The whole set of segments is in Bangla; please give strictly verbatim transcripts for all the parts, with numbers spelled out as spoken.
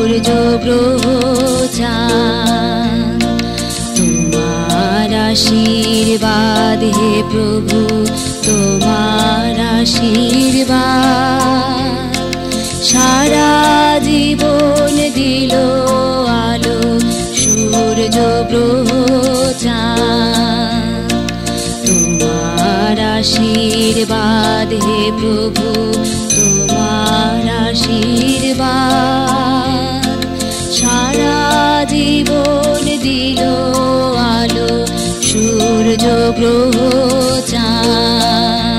সূর্য গ্রহ চাঁদ। তোমার আশীর্বাদ হে প্রভু, তোমার আশীর্বাদ সারা জীবন দিল আলো সূর্য গ্রহ চাঁদ। তোমার আশীর্বাদ হে প্রভু, তোমার আশীর্বাদ সারা জীবন দিল আলো সূর্য গ্রহ চাঁদ।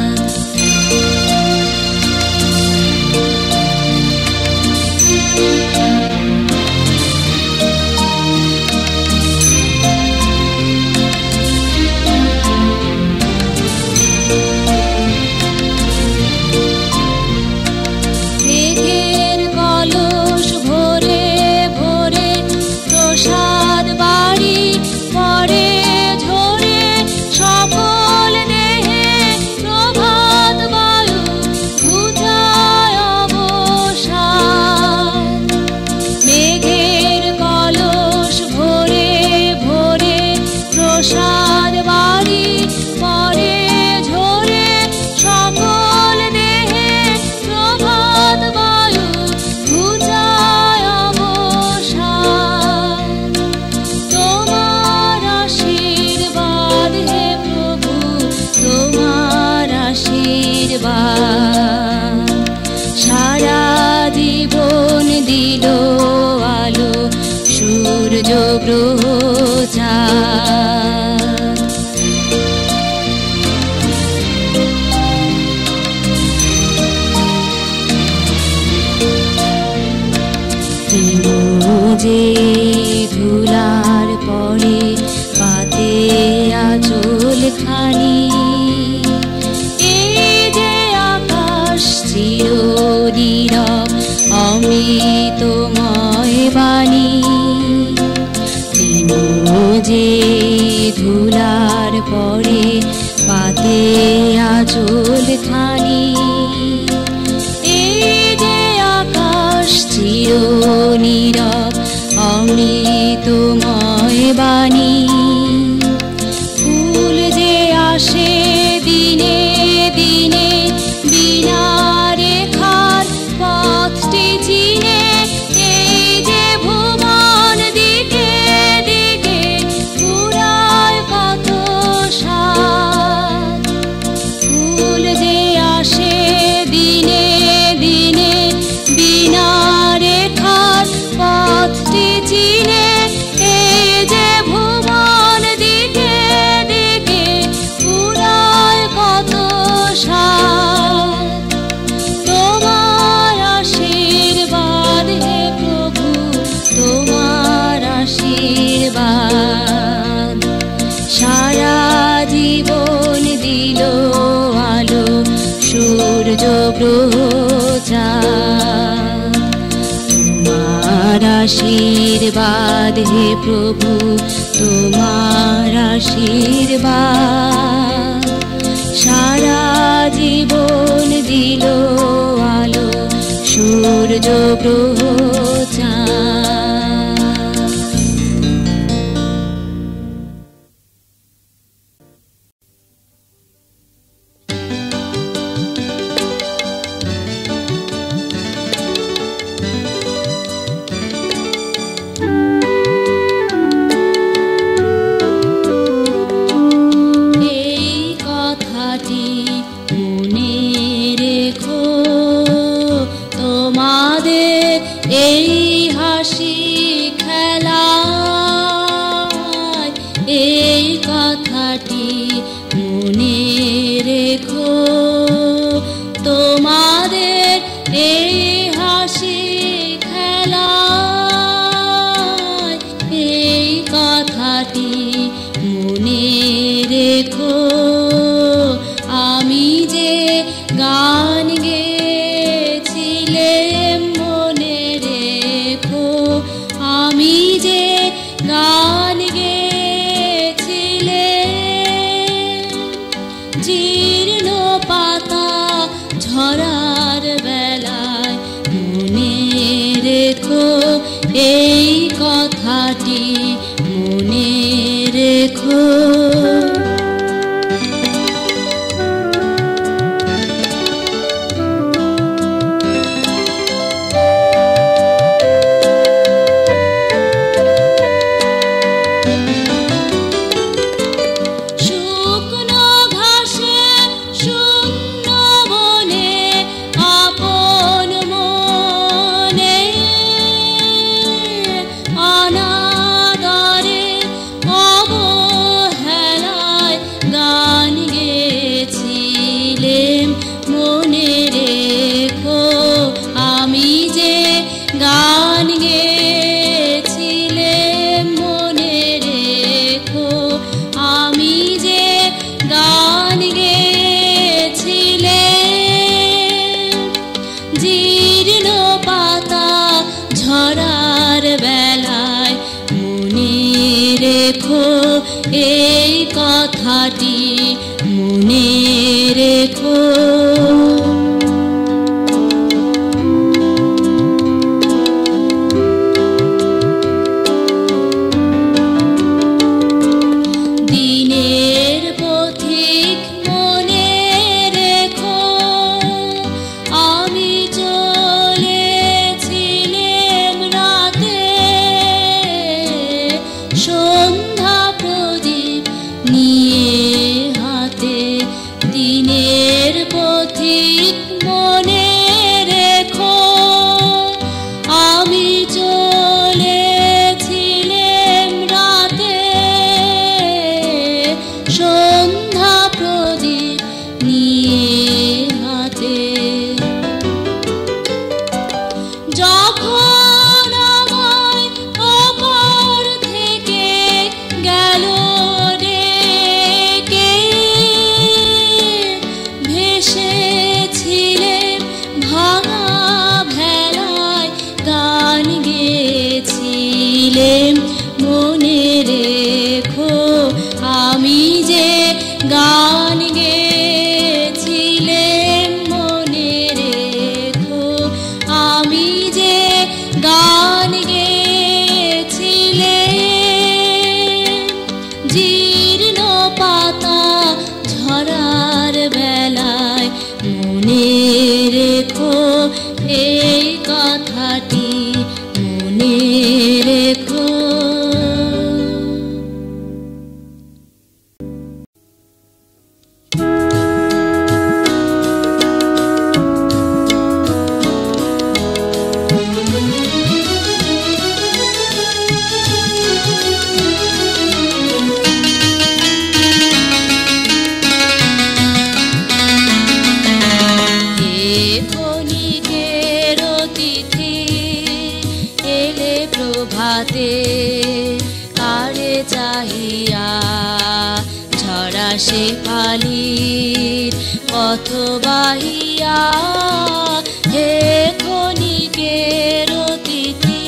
সারা জীবন দিল আলো সূর্য গ্রহ চাঁদ। যে ধুলার পরে পাতে আঁচল খানি, চিরনীরব অমৃতময় বাণী। যে ধুলার পরে পাতে আঁচল খানি, এই যে আকাশ চিরনীরব অমৃতময় বাণী। ফুল যে আসে দিনে দিনে বিনা রেখার পথটি চিনে, এই যে ভুবন দিকে দিকে পুরায় কত সাথ। ফুল যে আসে দিনে দিনে বিনা রেখার পথটি চিনে, এই যে ভুবন দিকে দিকে পুরায় কত সাথ। তোমার আশীর্বাদ হে প্রভু, তোমার আশীর্বাদ সারা জীবন দিল আলো সূর্য গ্রহ চাঁদ। তোমার আশীর্বাদ হে প্রভু, তোমার আশীর্বাদ সারা জীবন দিল আলো সূর্য গ্রহ চাঁদ। এই হাসি খেলায় এই কথাটি মনে রেখো, তোমাদের এই হাসি খেলায় এই কথাটি মনে রেখো। আমি যে গান গেয়েছিলাম মনে রেখো, আমি যে গান গেয়েছিলাম গান গেছিলে জীর্ণ পাতা ঝরার বেলায় মনে রেখো এই কথাটি মনে রেখো। কারে চাহিয়া ঝরা সে ফালির পথ বাহিয়া হে ক্ষণিকের অতিথি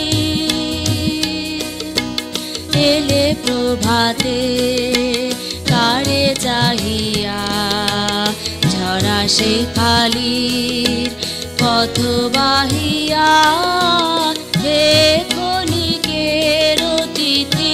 এলে প্রভাতে কারে চাহিয়া ঝরা সে ফালির পথ বাহিয়া হে ক্ষণিকের অতিথি।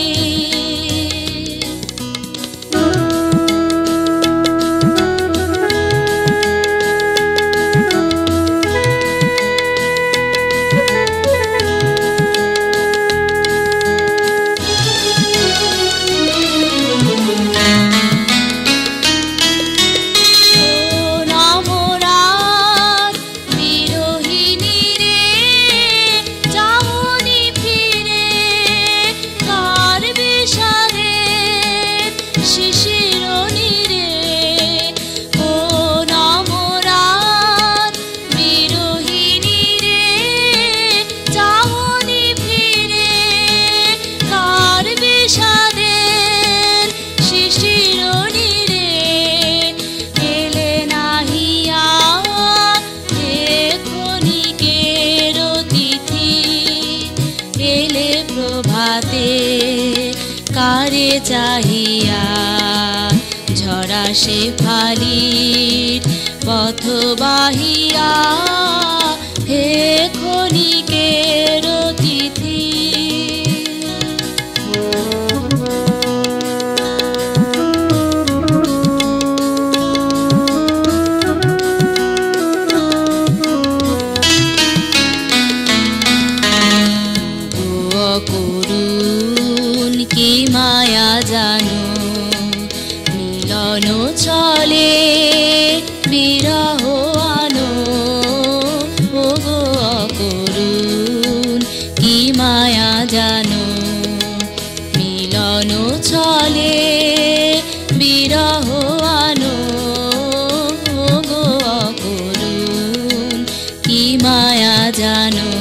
কারে চাহিয়া ঝরা সে ফালির পথ বাহিয়া হে ক্ষণিকের অতিথি। কি মায়া জানো মিলন চলে বিরহ আনো ও গো অকরুণ কি মায়া জানো মিলন চলে বিরহ আনো ও গো অকরুণ কি মায়া জানো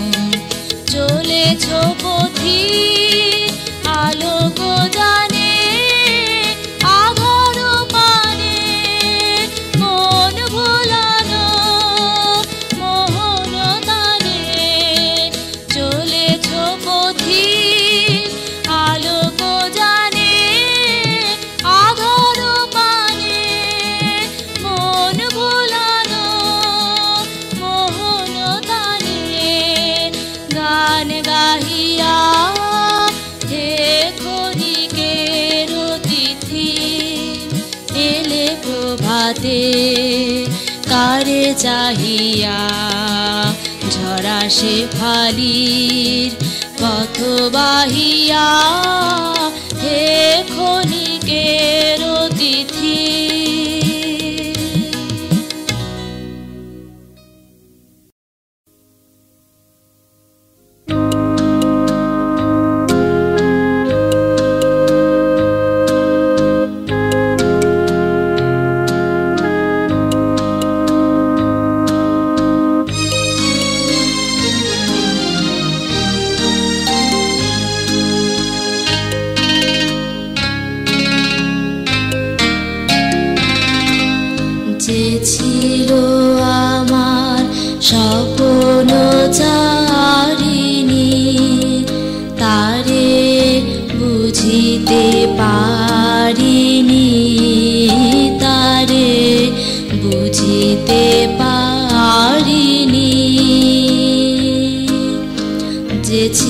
চলেছ পথি আলোক জানে আধার পানে মন ভোলানো মোহন তানে চলেছ পথি আলোক জানে আধার পানে মন ভোলানো মোহন তানে গান গাহিয়া প্রভাতে কারে চাহিয়া ঝরা সে ফালির পথ বাহিয়া হে ক্ষণিকের অতিথি।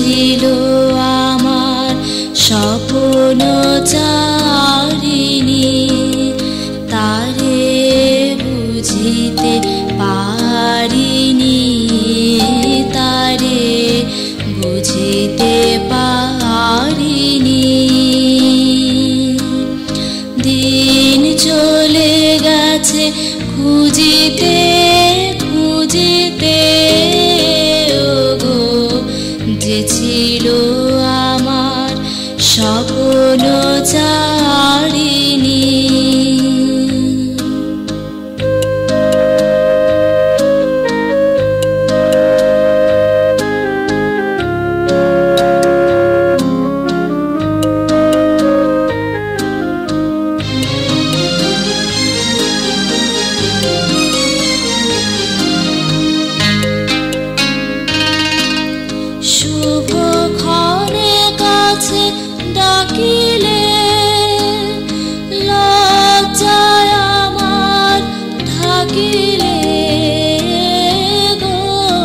ছিল আমার স্বপ্ন চারিণী, তারে বুঝিতে পারিনি, তারে বুঝিতে পারিনি। দিন চলে গেছে খুঁজিতে খুঁজিতে, ওগো যে ছিল আমার স্বপ্ন চারিণী। ডাকিলে লজ্জায় আমার ঢাকিলে গো,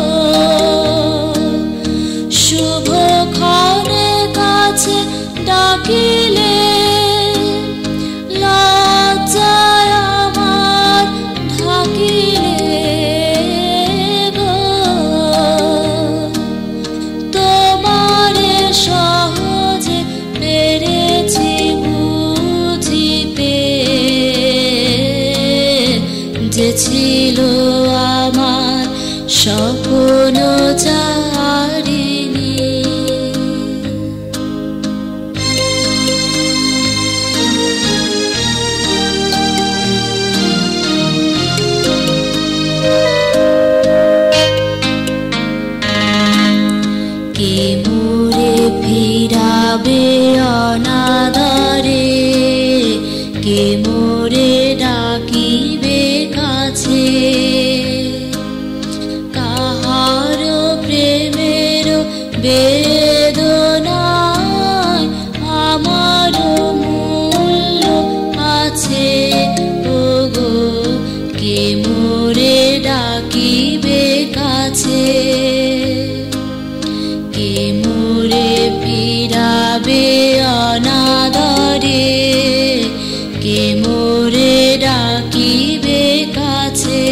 শুভক্ষণে কাছে ডাকিলে লজ্জায় আমার ঢাকিলে গো, তোমারে সহজে পেরেছি বুঝিতে, যে ছিল আমার স্বপ্ন চারিণী। কে মোরে ফিরাবে অনাদরে, কে মোরে ডাকিবে কাছে, কাহার প্রেমের বেদনায় আমার মূল্য আছে, ওগো কে মোরে ডাকিবে কাছে, কে মোরে ফিরাবে অনাদরে, কে মোরে ডাকিবে কাছে,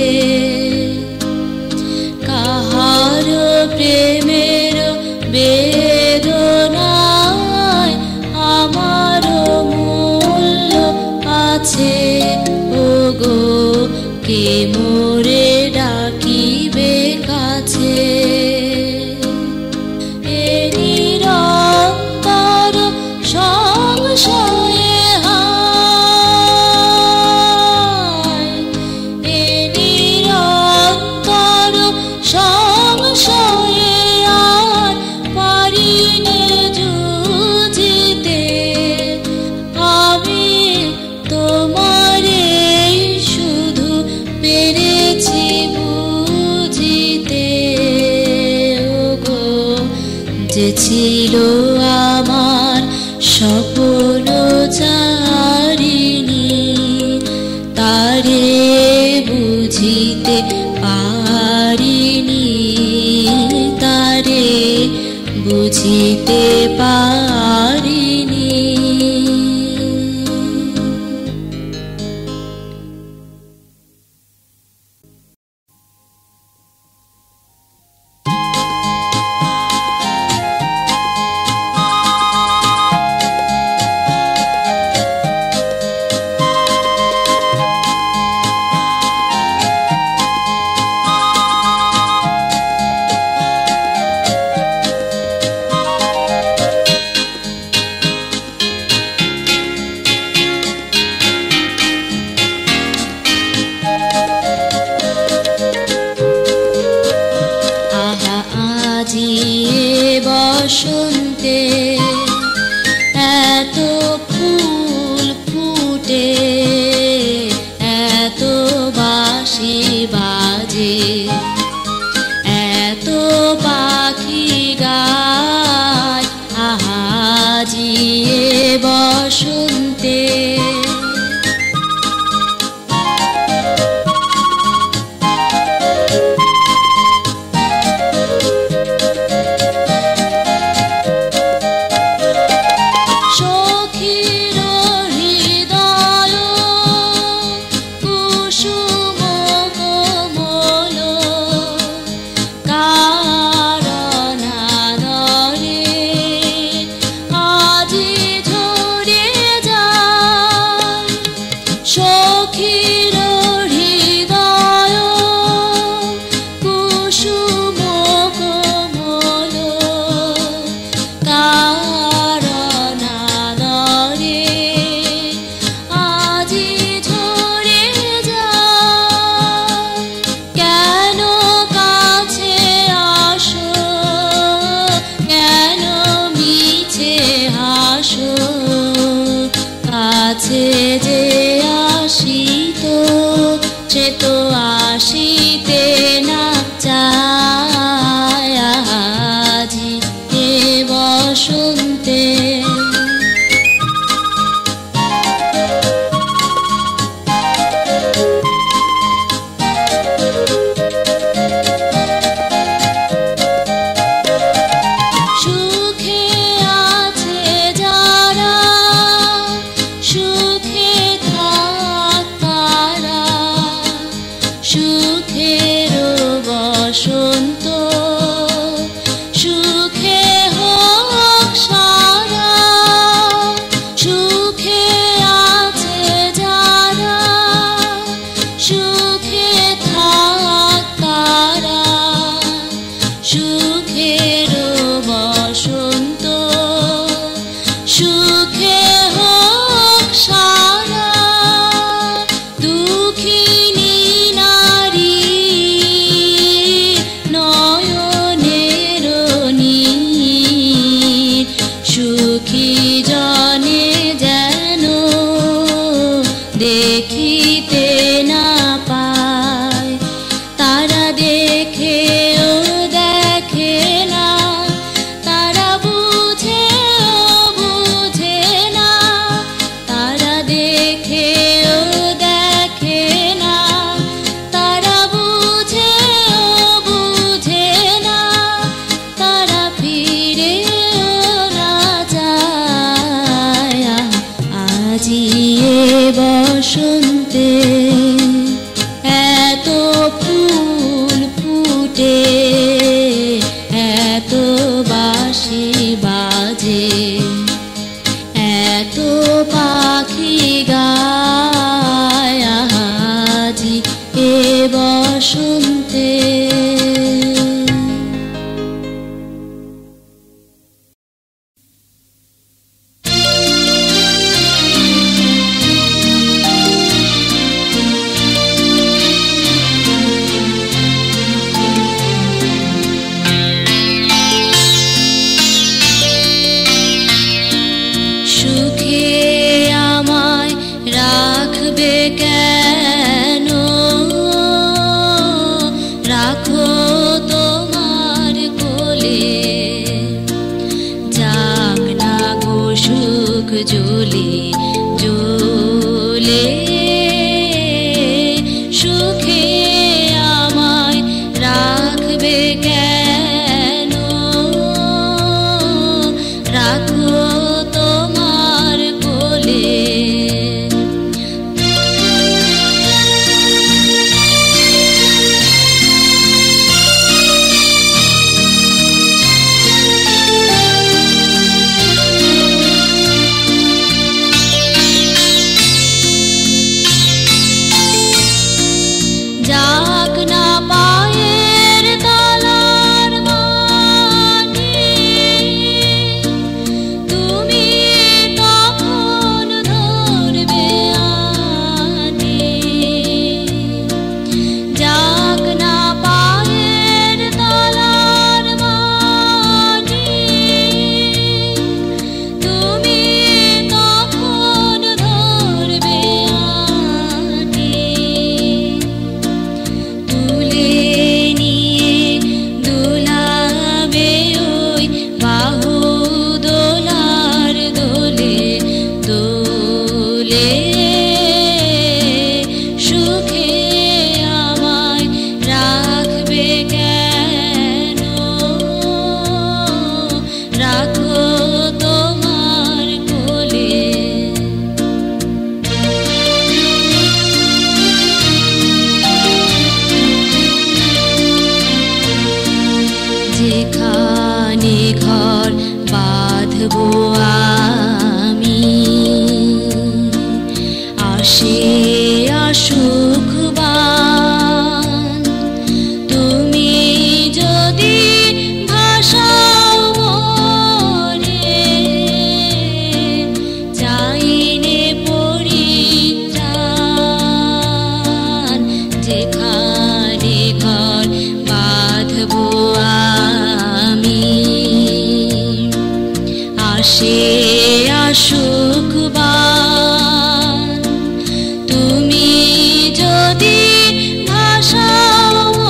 কাহার প্রেমের বেদনায় আমার মূল্য আছে, ওগো কে মোরে ডাকিবে কাছে। এ নিরন্তর সংশয়ে হায়, এ নিরন্তর সংশয়ে আর পারিনে যুঝিতে, আমি তোমারে শুধু পেরেছি বুঝিতে, ওগো যে ছিল আমার স্বপ্ন চারিণী, তারে বুঝিতে পারিনি, তারে বুঝিতে পারিনি। বসন্তে এত ফুল ফুটে, এত বাঁশি বাজে, এত পাখি গায়, আহাজি বসন্তে। বসন্তে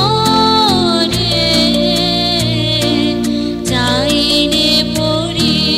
চাইনে পড়ি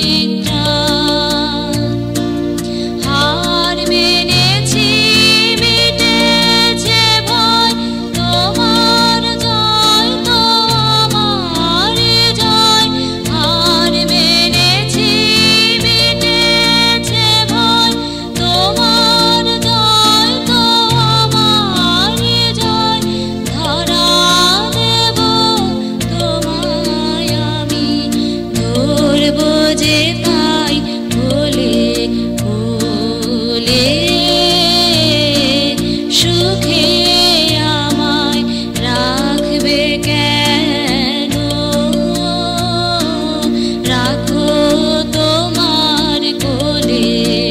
যে পাই বলে বলে সুখে আমায় রাখবে কেন রাখো তোমার কোলে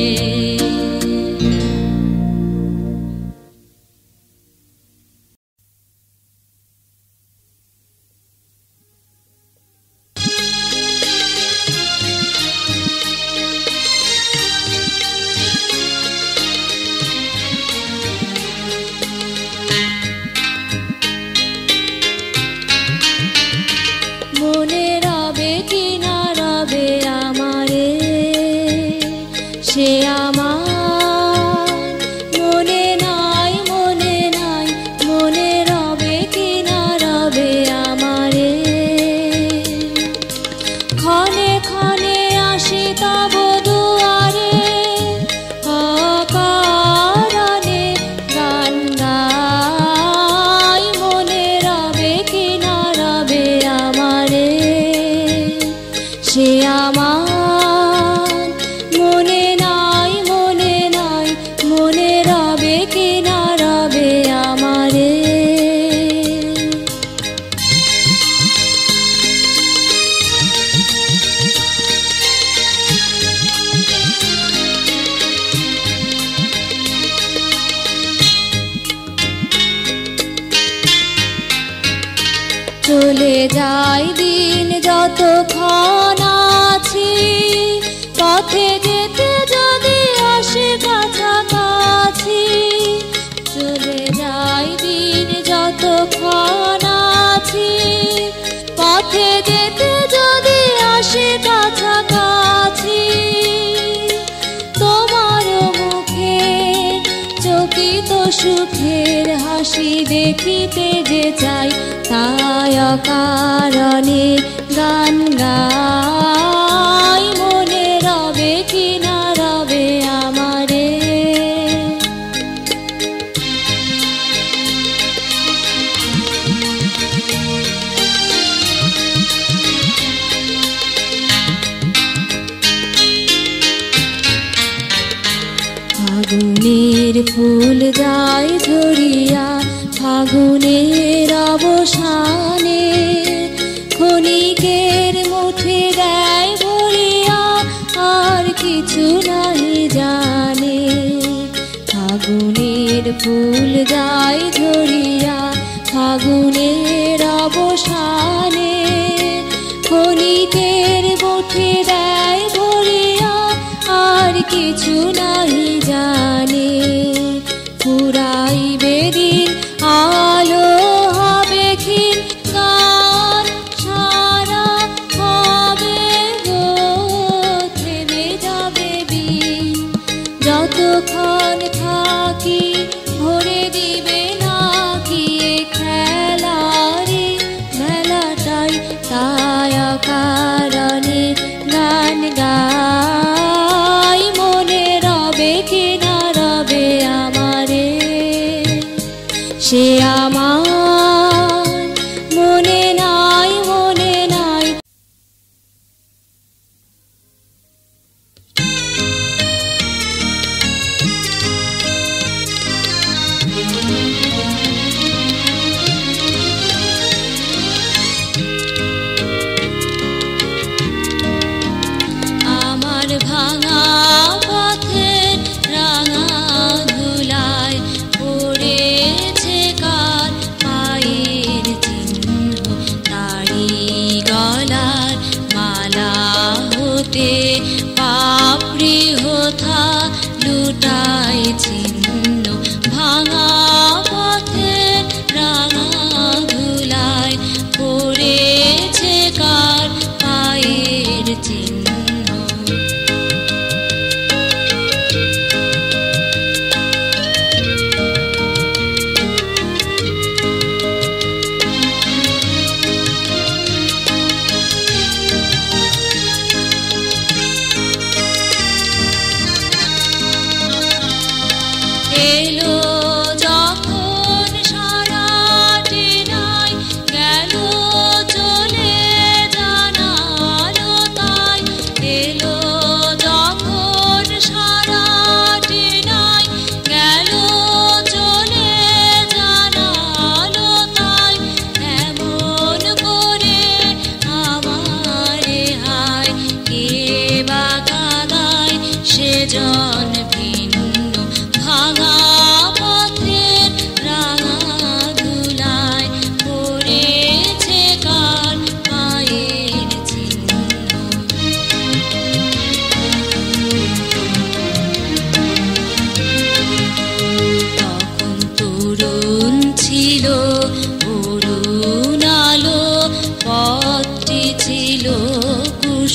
মনে রবে কি না রবে আমারে সে আমার মনে নাই মনে নাই মনে রবে কি না রবে আমারে ক্ষণে ক্ষণে আসি তব দুয়ারে অকারণে গান গাই মনে রবে কি না রবে আমারে সে আমার মনে নাই মনে নাই মনে রবে কি না রবে আমারে চলে যায় দিন যতক্ষণ আছি পথে যেতে যদি আসে কাছাকাছি চলে যায় দিন যতক্ষণ আছি পথে যেতে যদি আসে কাছাকাছি তোমার মুখে চকিত সুখের হাসি দেখিতে যে চাই তাই অকারণে গান গাই মনে রবে কি না রবে আমারে ফাগুনের ফুল যায় ঝরিয়া ফাগুনের অবসানে ক্ষণিকের মুঠে দেয় ভরিয়া আর কিছু নাহি জানে ফাগুনের ফুল যায় ঝরিয়া ফাগুনের অবসানে ক্ষণিকের মুঠে দেয় ভরিয়া আর কিছু নাহি জানে ফুরাইবে দিন আলো হবে ক্ষীণ গান সারা হবে গো থেমে যাবে বিন যতক্ষণ থাকি ভরে দিবে নাকি এ খেলারি মেলাটাই তাই অকারণে গান গাই মনে রবে কি না রবে আমারে সে আমার মনে নাই মনে নাই আমার ভাঙা পথের রাঙা ধুলায় পড়েছে কার পায়ের চিহ্ন তারি গলার মালা হতে পাপড়ি হোথা লুটায় চিহ্ন ভাঙা পথের রাঙা ধুলায় পড়েছে কার পায়ের চিহ্ন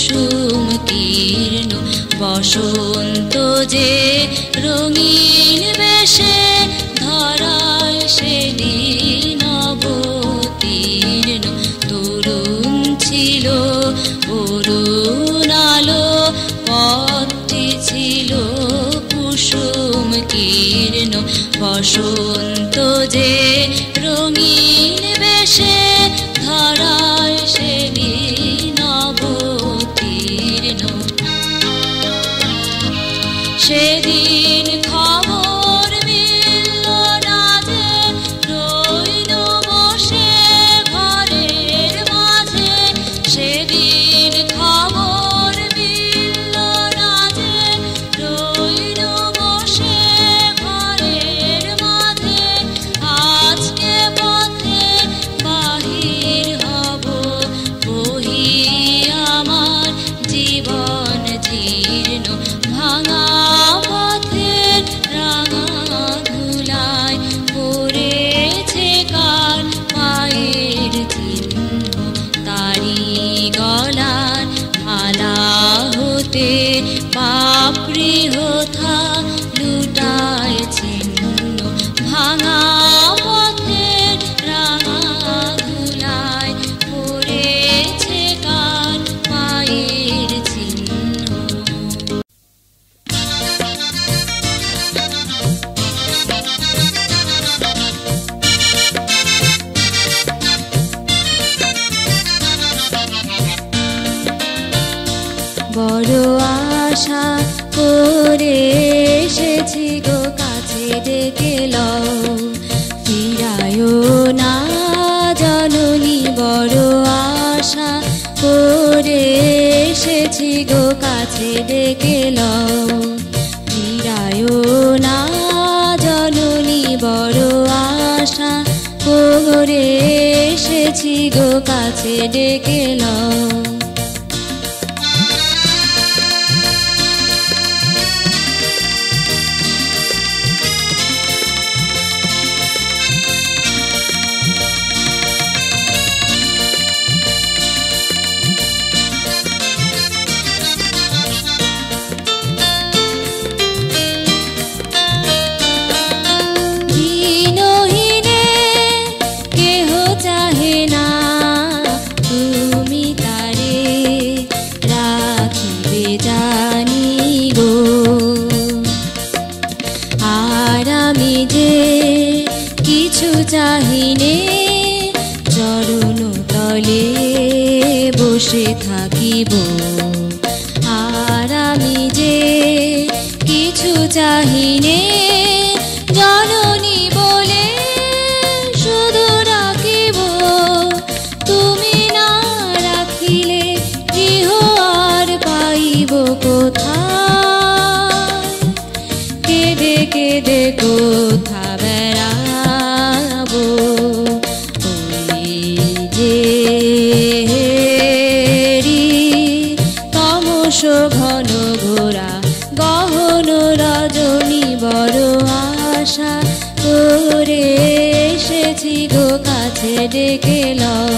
কুসুম কীর্ণ বসন্ত যে রঙিন বেশে ধরায় সেদিন অবতীর্ণ তরুণ ছিল অরুণ আলো পথটি ছিল কুসুম কীর্ণ বসন্ত যে রঙিন বেশে ধরায় সেদিন অবতীর্ণ সেদিন খবর মিলল না যে রইল বসে ঘরের মাঝে সেদিন খবর মিলল না যে রইল বসে ঘরের মাঝে আজকে পথে বাহির হব বহি আমার জীবন জীর্ণ ভাঙা পথের রাঙা ধুলায় পড়েছে কার পায়ের চিহ্ন তারি গলার মালা হতে পাপড়ি হোথা লুটায় ছিন্ন ভাঙা পথের রাঙা ধুলায় পড়েছে কার পায়ের চিহ্ন বড় আশা করে এসেছি গো কাছে ডেকে লও ফিরায়ও না জননী বড় আশা করে এসেছি গো কাছে ডেকে লও ফিরায়ও না জননী বড় আশা করে এসেছি গো কাছে ডেকে লও চাহিনে চরণ তলে বসে থাকিব আর আমি যে কিছু চাহিনে জননী বলে শুধু রাখিব তুমি না রাখিলে গৃহ আর পাইব কোথায় কেঁদে কেঁদে কোথা বেড়া তমস ঘন ঘোরা গহন রজনী বড় আশা করে এসেছি গো কাছে ডেকে লও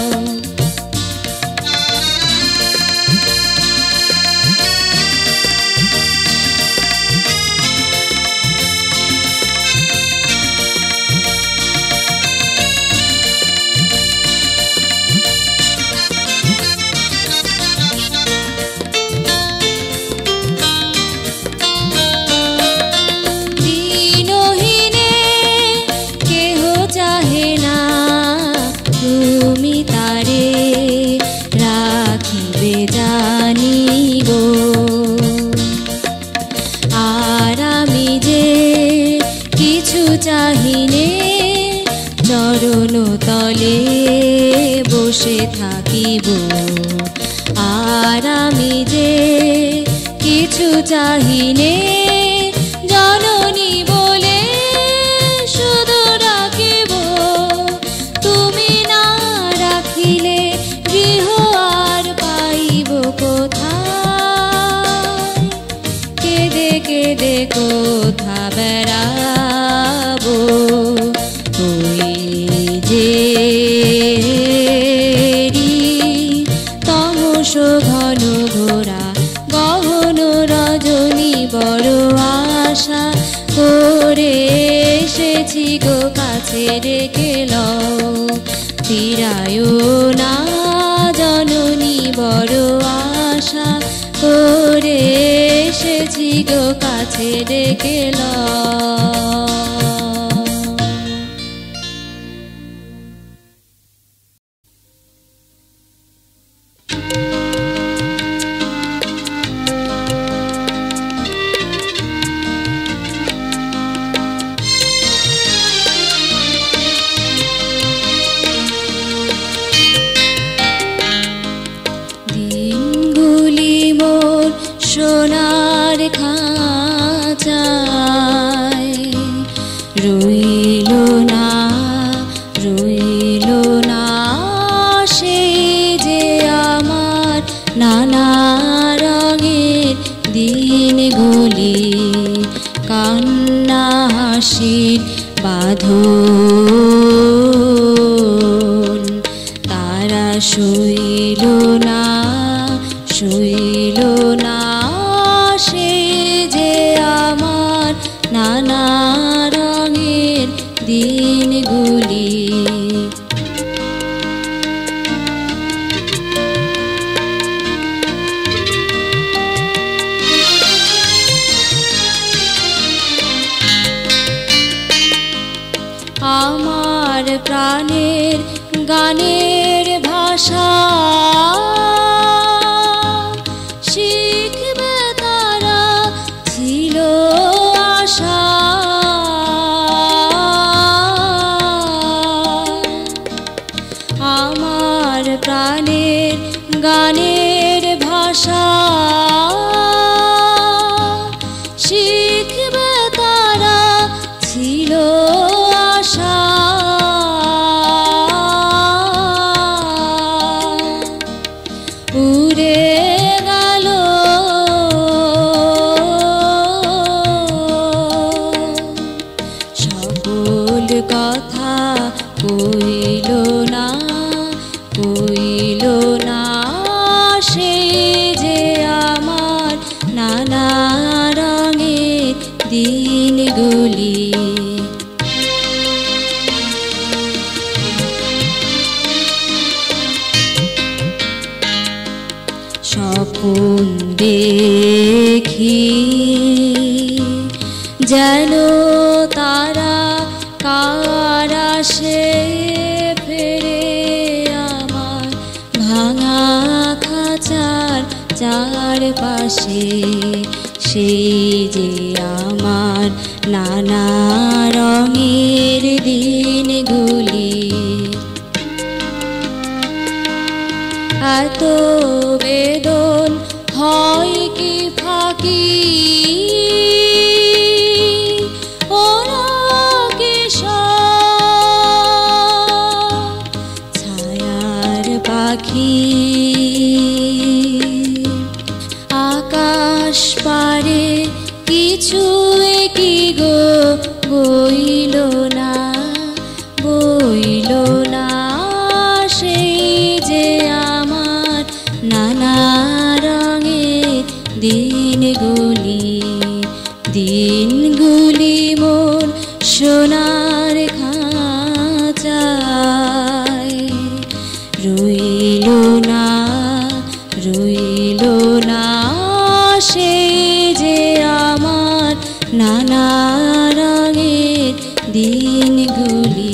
চাহিনে চরণ তলে বসে থাকিব আর আমি যে কিছু চাহিনে জননী বলে শুধু রাখিব তুমি না রাখিলে গৃহ আর পাইব কোথায় কেঁদে কেঁদে কোথা বেড়াবো ওই যে তমস ঘন ঘোরা কাছে রেখে লও ফিরায়ো না জননী বড় আশা করে এসেছি গো কাছে রেখে লও। সোনার খাঁচায় রইল না রইল না সেই যে আমার নানা রঙের দিনগুলি কান্না হাসির বাঁধন তারা সইল না সইল না সেই যে আমার নানা রঙের দিনগুলি আমার প্রাণের গানের ভাষা শিখবে তারা ছিল আশা আমার প্রাণের গানের ভাষা শিখবে তারা ছিল আশা উড়ে গেল সকল কথা কইল না কইল না সেই যে আমার নানা রঙের দিনগুলি স্বপ্ন দেখি যেন তারা কারা সে ফেরে আমার ভাঙা খাঁচার চারপাশে সেই যে আমার নানা রঙের দিনগুলি এত বেদন হয় কি ফাঁকি ওরা কি ছায়ার পাখি আকাশ পারে কিছু কি গো বইল না বইল না সেই যে আমার নানা রঙের দিনগুলি দিনগুলি মোর সোনার খাঁচায় রইল না রইল না সেই যে আমার নানা রঙের দিনগুলি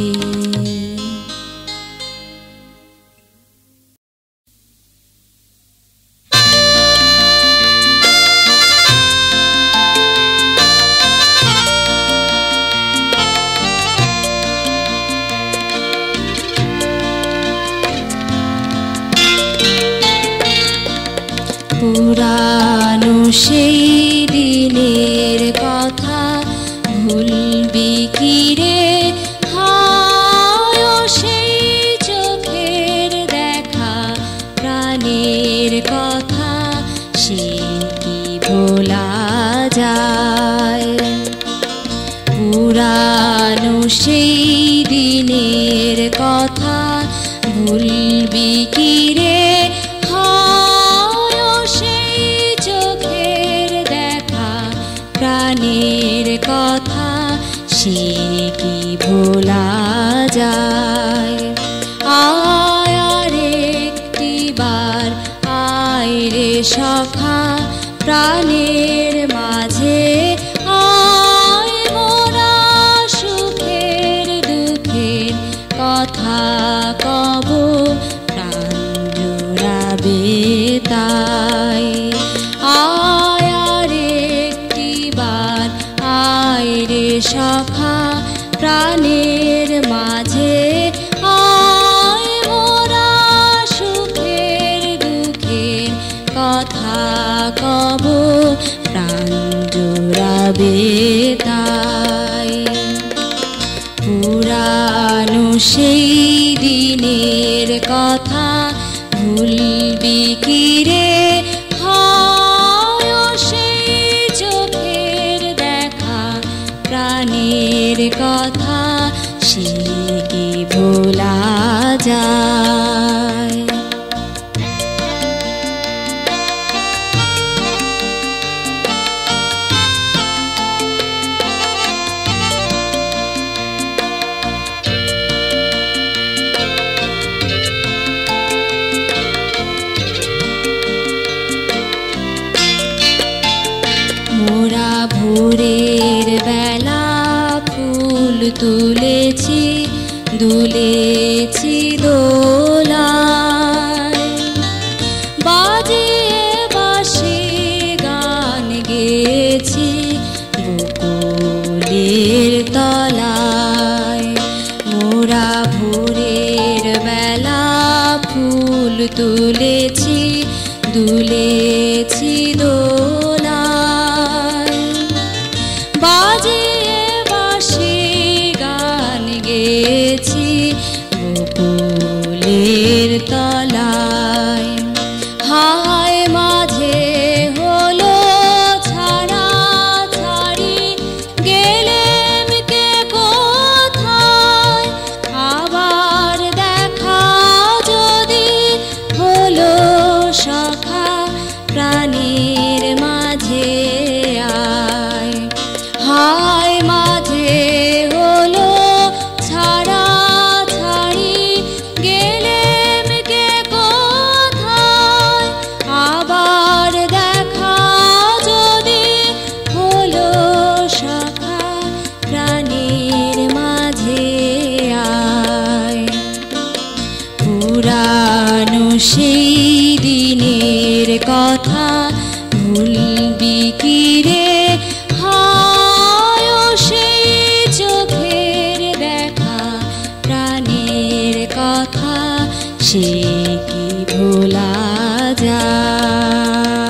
পুরানো সেই দিনের কথা ভুলবি কি রে হায় সেই চোখের দেখা প্রাণের কথা সে কি ভোলা যায় পুরানো সেই দিনের কথা ভুলবি কি রে প্রাণের কথা সে কি ভোলা সখা প্রাণের মাঝে আয় মোরা সুখের দুঃখের কথা কব প্রাণ জুড়াবে তাই আয় আর একটিবার আয় রে সখা প্রাণের মাঝে আয় মোরা সুখের দুঃখের কথা কব প্রাণ জুড়াবে তাই পুরানো সেই দিনের কথা ভুলবি কি রে হয় সেই চোখের দেখা প্রাণের কথা সে কি ভোলা যায় মোরা ভোরের বেলা ফুল তুলেছি দুলেছি দোলায় বাজিয়ে বাঁশি গান গেয়েছি বকুলের তলায় মোরা ভোরের বেলা ফুল তুলেছি দুলেছি দোলায় বাজিয়ে বাঁশি গান গেয়েছি বকুলের তলায় হায় মাঝে হলো ছাড়া ছাড়ি গেলেম কে কোথায় আবার দেখা যদি হলো সখা প্রাণীর মাঝে আয় হায় মাঝে হলো ছাড়া ছাড়ি গেলেম কে কোথায় আবার দেখা যদি হলো সখা প্রাণীর মাঝে আয় পুরানো সেই দিনের কথা ভুলবি কি রে হায় সেই চোখের দেখা প্রাণের কথা সে কি ভোলা যায়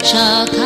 শাখা